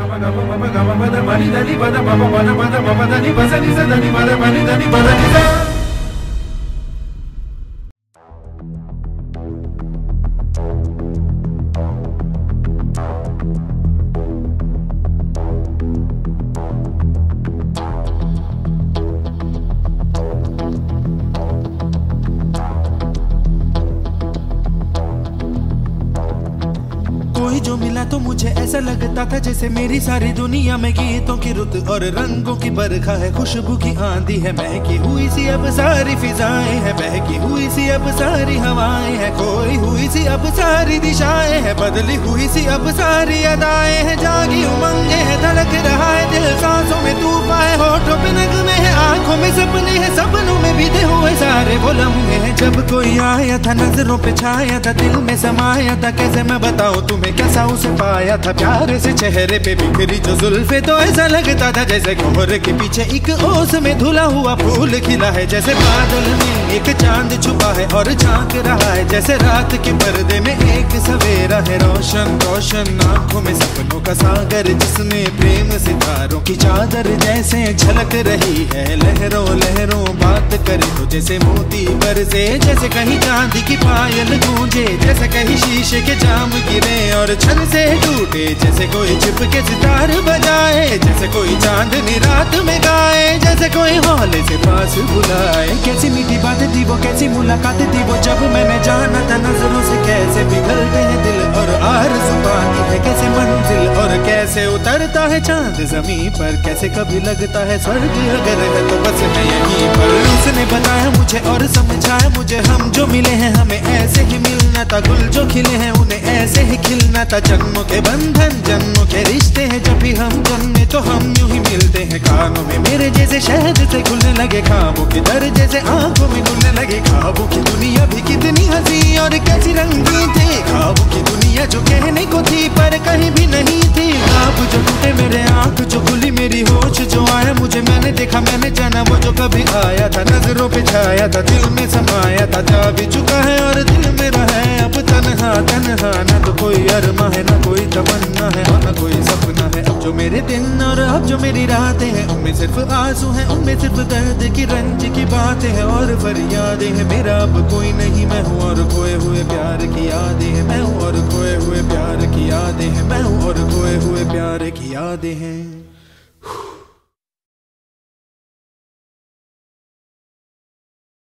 कोई जो मिला तो मुझे ऐसा लगता था जैसे मेरी सारी दुनिया में गीतों की रुत और रंगों की बरखा है, खुशबू की आंधी है, महकी हुई सी अब सारी फिजाएं है, बहकी हुई सी अब सारी हवाएं है, खोई हुई सी अब सारी दिशाएं है, बदली हुई सी अब सारी अदाएं है, जागी उमंगे है, धड़क रहा है दिल, सांसों में तूफान है, होठों पे नगमे है, आंखों में सपने हैं, सपनों में बीते हुए सारे वो लम्हे हैं। जब कोई आया था नजरों पे छाया था, दिल में समाया था, कैसे मैं बताऊं तुम्हें कैसा उसे पाया था, प्यारे से चेहरे पे बिखरी जो जुल्फे, तो ऐसा लगता था जैसे कोहरे के पीछे एक ओस में धुला हुआ फूल खिला है, जैसे बादल में एक चांद छुपा है और झांक रहा है, जैसे रात के पर्दे में एक सवेरा है, रोशन रोशन आंखों में सपनों का सागर, जिसमें प्रेम सितारों की चादर जैसे झलक रही है, लहरों लहरों बात करे तो जैसे मोती बरसे, जैसे कहीं चांदी की पायल गूंजे, जैसे कहीं शीशे के जाम गिरे और छन से टूटे, जैसे कोई छिप के सितार बजाए, जैसे कोई चांदनी रात में गाए, जैसे कोई हौले से पास बुलाए। कैसी मीठी बात थी वो, कैसी मुलाकात थी वो, जब मैंने जाना था नजरों से कैसे पिघलते हैं दिल और आरज़ू पाती है कैसे मंजिल, और कैसे उतरता है चांद जमीन पर, कैसे कभी लगता है स्वर्ग अगर है तो बस मैं यहीं पर। उसने बताया मुझे और समझाया मुझे, हम जो मिले हैं हमें ऐसे ही मिलना था, गुल जो खिले हैं उन्हें ऐसे ही खिलना था, जन्मों के बंधन जन्मों के रिश्ते हैं, जब भी हम जन्मे तो हम यूं ही मिलते हैं, कानों में मेरे जैसे शहद से खुलने लगे ख्वाबों के दर, जैसे आंखों में घुलने लगे ख्वाबों की दुनिया भी कितनी हंसी और कैसी रंगीन थी, ख्वाबों की दुनिया जो कहने को थी पर कहीं भी नहीं थी, ख्वाब जो टूटे मेरे आंख जो खुली मेरी होश जो आया मुझे, मैंने देखा मैंने जाना वो जो कभी आया था, नजरों पे छाया था दिल में समाया था, जा भी चुका है और दिल मेरा है अब तन्हा तन्हा, न तो कोई अरमा है न कोई तमन्ना है और न कोई सपना है, अब जो मेरे दिन और अब जो मेरी रातें हैं उनमें सिर्फ आंसू हैं, उनमें सिर्फ दर्द की रंज की बातें हैं और फरियादें हैं, मेरा अब कोई नहीं मैं हूँ और खोए हुए प्यार की यादें हैं, मैं हूँ और खोए हुए प्यार की यादें हैं, मैं हूँ और खोए हुए प्यार की यादें हैं।